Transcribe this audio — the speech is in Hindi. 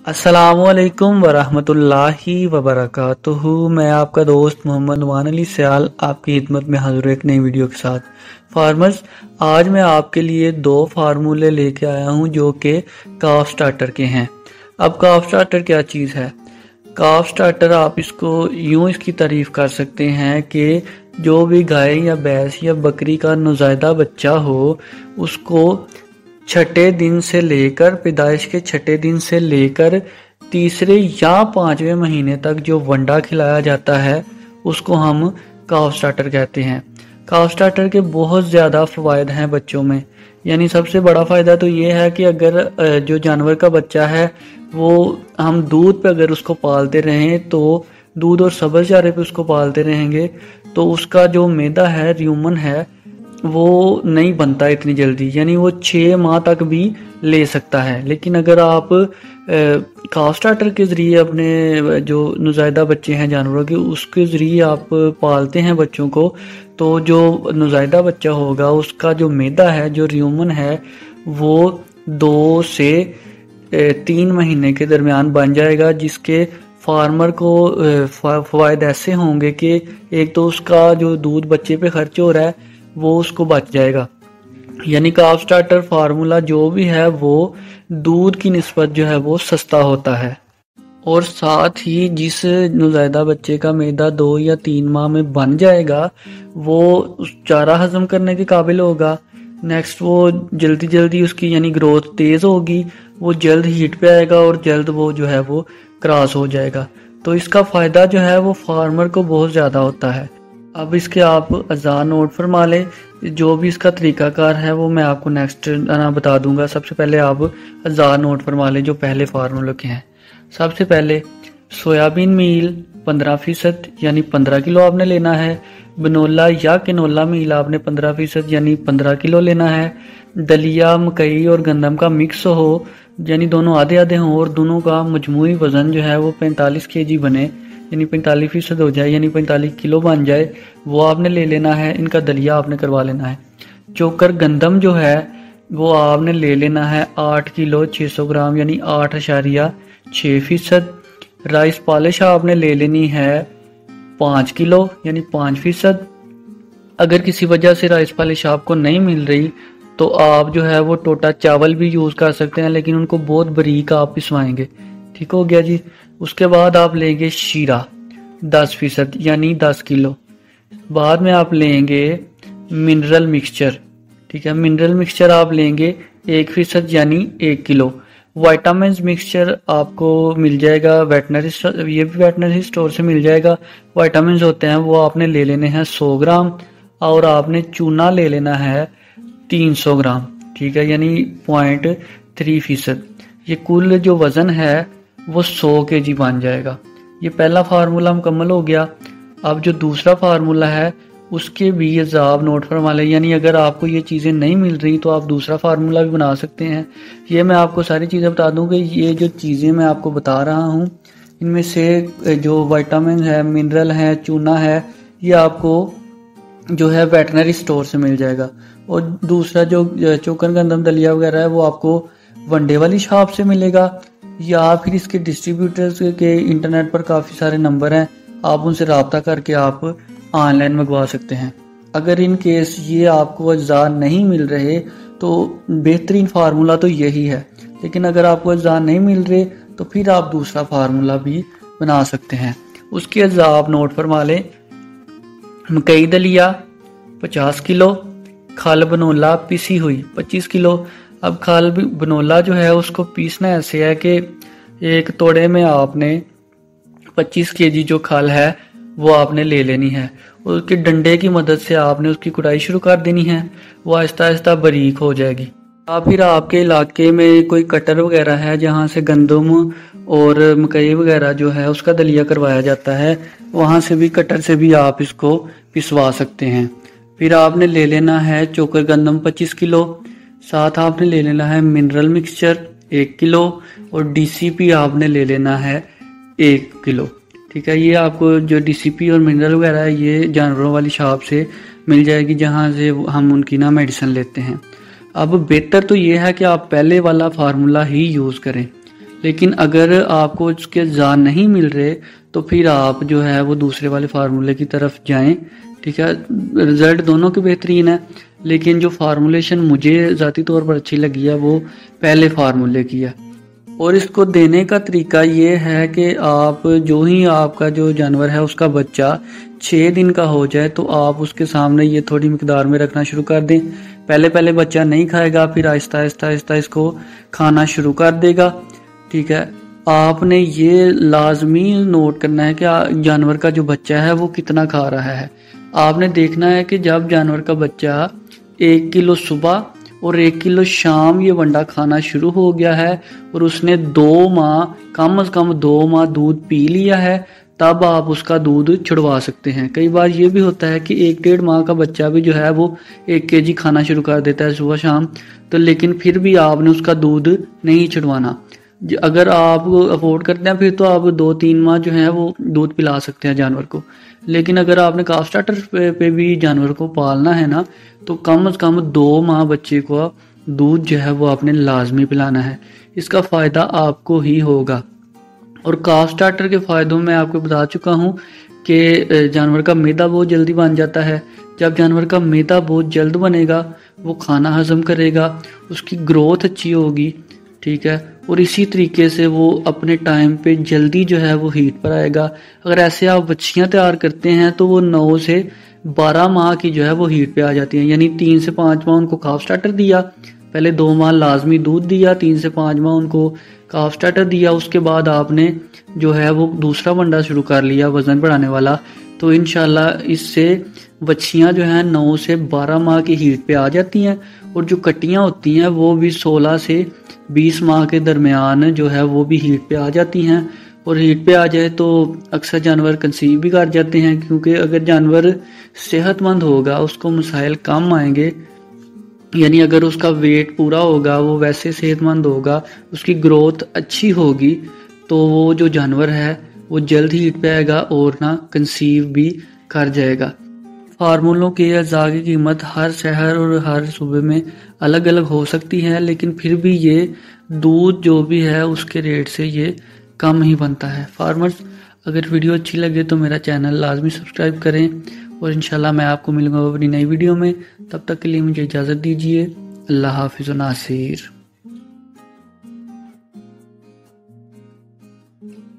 अस्सलामुअलैकुम वरहमतुल्लाहि वबरकातुहू। मैं आपका दोस्त मोहम्मद नुमान अली सयाल आपकी खिदमत में हाजिर हूं एक नई वीडियो के साथ। फार्मर्स, आज मैं आपके लिए दो फार्मूले लेके आया हूं जो कि काफ स्टार्टर के हैं। अब काफ स्टार्टर क्या चीज़ है? काफ स्टार्टर आप इसको यूं इसकी तारीफ कर सकते हैं कि जो भी गाय या भैंस या बकरी का नौज़ायदा बच्चा हो उसको छठे दिन से लेकर पैदाइश के छठे दिन से लेकर तीसरे या पांचवें महीने तक जो वंडा खिलाया जाता है उसको हम काफ स्टार्टर कहते हैं। काफ स्टार्टर के बहुत ज़्यादा फ़वायद हैं बच्चों में। यानी सबसे बड़ा फ़ायदा तो ये है कि अगर जो जानवर का बच्चा है वो हम दूध पे अगर उसको पालते रहें तो दूध और सब्ज़ चारे पे उसको पालते रहेंगे तो उसका जो मैदा है, र्यूमन है, वो नहीं बनता इतनी जल्दी। यानी वो 6 माह तक भी ले सकता है। लेकिन अगर आप काफ स्टार्टर के ज़रिए अपने जो नौज़ायदा बच्चे हैं जानवरों के उसके ज़रिए आप पालते हैं बच्चों को, तो जो नौज़ायदा बच्चा होगा उसका जो मैदा है, जो र्यूमन है, वो 2 से 3 महीने के दरमियान बन जाएगा, जिसके फार्मर को फ़वायद ऐसे होंगे कि एक तो उसका जो दूध बच्चे पे खर्च हो रहा है वो उसको बच जाएगा। यानी काफ स्टार्टर फार्मूला जो भी है वो दूध की निस्बत जो है वो सस्ता होता है और साथ ही जिस नौज़ायदा बच्चे का मैदा 2 या 3 माह में बन जाएगा वो उस चारा हजम करने के काबिल होगा। नेक्स्ट वो जल्दी जल्दी उसकी यानी ग्रोथ तेज़ होगी, वो जल्द हीट पे आएगा और जल्द वो जो है वो क्रॉस हो जाएगा। तो इसका फ़ायदा जो है वो फार्मर को बहुत ज़्यादा होता है। अब इसके आप अज़ा नोट फरमा लें। जो भी इसका तरीकाकार है वो मैं आपको नेक्स्ट बता दूंगा। सबसे पहले आप अज़ा नोट फरमा लें जो पहले फार्मूले के हैं। सबसे पहले सोयाबीन मील 15% यानी 15 किलो आपने लेना है। बनोला या किनोला मील आपने 15% यानी 15 किलो लेना है। दलिया मकई और गंदम का मिक्स हो यानी दोनों आधे आधे हों और दोनों का मजमूई वज़न जो है वो 45 kg बने, यानी 45% हो जाए यानी 45 किलो बन जाए, वो आपने ले लेना है। इनका दलिया आपने करवा लेना है। चोकर गंदम जो है वो आपने ले लेना है 8 किलो 600 ग्राम यानी 8.6%। राइस पॉलिश आपने ले लेनी है 5 किलो यानी 5%। अगर किसी वजह से राइस पॉलिश आपको नहीं मिल रही तो आप जो है वो टोटा चावल भी यूज़ कर सकते हैं, लेकिन उनको बहुत बारीक आप पिसवाएंगे। ठीक हो गया जी। उसके बाद आप लेंगे शीरा 10% यानी 10 किलो। बाद में आप लेंगे मिनरल मिक्सचर। ठीक है, मिनरल मिक्सचर आप लेंगे 1% यानी 1 किलो। वाइटामिन मिक्सचर आपको मिल जाएगा वेटनरी स्टोर, ये भी वेटनरी स्टोर से मिल जाएगा। वाइटामिन होते हैं वो आपने ले लेने हैं 100 ग्राम और आपने चूना ले लेना है 300 ग्राम। ठीक है, यानी 0.3%। ये कुल जो वज़न है वो 100 kg बन जाएगा। ये पहला फार्मूला मुकम्मल हो गया। अब जो दूसरा फार्मूला है उसके भी ये ज़ाब नोट फरमा लें। यानी अगर आपको ये चीज़ें नहीं मिल रही तो आप दूसरा फार्मूला भी बना सकते हैं। ये मैं आपको सारी चीज़ें बता दूं कि ये जो चीज़ें मैं आपको बता रहा हूँ इनमें से जो विटामिन है, मिनरल है, चूना है, ये आपको जो है वेटनरी स्टोर से मिल जाएगा। और दूसरा जो चोकर गंदम दलिया वगैरह है वो आपको वनडे वाली शॉप से मिलेगा या फिर इसके डिस्ट्रीब्यूटर्स के इंटरनेट पर काफ़ी सारे नंबर हैं, आप उनसे रब्ता करके आप ऑनलाइन मंगवा सकते हैं। अगर इन केस ये आपको अज्जा नहीं मिल रहे तो बेहतरीन फार्मूला तो यही है, लेकिन अगर आपको अज्जा नहीं मिल रहे तो फिर आप दूसरा फार्मूला भी बना सकते हैं। उसके अज्जा आप नोट फरमा लें। मकई दलिया 50 किलो, खल बनोला पिसी हुई 25 किलो। अब खल बनोला जो है उसको पीसना ऐसे है कि एक तोड़े में आपने 25 kg जो खल है वो आपने ले लेनी है। उसके डंडे की मदद से आपने उसकी कुटाई शुरू कर देनी है, वो आहिस्ता आहिस्ता बारीक हो जाएगी। या फिर आपके इलाके में कोई कटर वगैरह है जहाँ से गंदम और मकई वगैरह जो है उसका दलिया करवाया जाता है, वहाँ से भी कटर से भी आप इसको पिसवा सकते हैं। फिर आपने ले लेना है चोकर गंदम 25 किलो, साथ आपने ले लेना है मिनरल मिक्सचर 1 किलो और डीसीपी आपने ले लेना है 1 किलो। ठीक है, ये आपको जो डीसीपी और मिनरल वगैरह है ये जानवरों वाली शॉप से मिल जाएगी जहाँ से हम उनकी मेडिसिन लेते हैं। अब बेहतर तो ये है कि आप पहले वाला फार्मूला ही यूज़ करें, लेकिन अगर आपको उसके ज़ान नहीं मिल रहे तो फिर आप जो है वो दूसरे वाले फार्मूले की तरफ जाएं। ठीक है, रिज़ल्ट दोनों के बेहतरीन है, लेकिन जो फार्मूलेशन मुझे ज़ाती तौर पर अच्छी लगी है वो पहले फार्मूले की है। और इसको देने का तरीका ये है कि आप जो ही आपका जो जानवर है उसका बच्चा 6 दिन का हो जाए तो आप उसके सामने ये थोड़ी मिकदार में रखना शुरू कर दें। पहले पहले बच्चा नहीं खाएगा, फिर आहिस्ता आहिस्ता आहिस्ता इसको खाना शुरू कर देगा। ठीक है, आपने ये लाजमी नोट करना है कि जानवर का जो बच्चा है वो कितना खा रहा है। आपने देखना है कि जब जानवर का बच्चा 1 किलो सुबह और 1 किलो शाम ये वंडा खाना शुरू हो गया है और उसने 2 माह, कम से कम 2 माह दूध पी लिया है, तब आप उसका दूध छुड़वा सकते हैं। कई बार ये भी होता है कि 1-1.5 माह का बच्चा भी जो है वो 1 केजी खाना शुरू कर देता है सुबह शाम, तो लेकिन फिर भी आपने उसका दूध नहीं छुड़वाना। अगर आप अफोर्ड करते हैं फिर तो आप 2-3 माह जो है वो दूध पिला सकते हैं जानवर को। लेकिन अगर आपने काफ स्टार्टर पे भी जानवर को पालना है ना, तो कम से कम 2 माह बच्चे को दूध जो है वो आपने लाजमी पिलाना है। इसका फ़ायदा आपको ही होगा। और काफ स्टार्टर के फ़ायदों में आपको बता चुका हूँ कि जानवर का मैदा बहुत जल्दी बन जाता है। जब जानवर का मैदा बहुत जल्द बनेगा वो खाना हजम करेगा, उसकी ग्रोथ अच्छी होगी। ठीक है, और इसी तरीके से वो अपने टाइम पे जल्दी जो है वो हीट पर आएगा। अगर ऐसे आप बच्चियां तैयार करते हैं तो वो 9 से 12 माह की जो है वो हीट पे आ जाती हैं। यानी 3 से 5 माह उनको काफ स्टार्टर दिया, पहले 2 माह लाजमी दूध दिया, 3 से 5 माह उनको काफ स्टार्टर दिया, उसके बाद आपने जो है वो दूसरा वंडा शुरू कर लिया वजन बढ़ाने वाला, तो इंशाल्लाह इससे बच्चियां जो हैं 9 से 12 माह की हीट पे आ जाती हैं। और जो कटियां होती हैं वो भी 16 से 20 माह के दरमियान जो है वो भी हीट पे आ जाती हैं। और हीट पे आ जाए तो अक्सर जानवर कंसीव भी कर जाते हैं, क्योंकि अगर जानवर सेहतमंद होगा उसको मसाइल कम आएंगे। यानी अगर उसका वेट पूरा होगा, वो वैसे सेहतमंद होगा, उसकी ग्रोथ अच्छी होगी, तो वो जो जानवर है वो जल्द हीट पे आएगा और ना कंसीव भी कर जाएगा। फार्मूलों के अज़ा की कीमत हर शहर और हर सूबे में अलग अलग हो सकती है, लेकिन फिर भी ये दूध जो भी है उसके रेट से ये कम ही बनता है। फार्मर्स, अगर वीडियो अच्छी लगे तो मेरा चैनल लाजमी सब्सक्राइब करें और इंशाल्लाह मैं आपको मिलूंगा अपनी नई वीडियो में। तब तक के लिए मुझे इजाज़त दीजिए। अल्लाह हाफिज़ नासिर।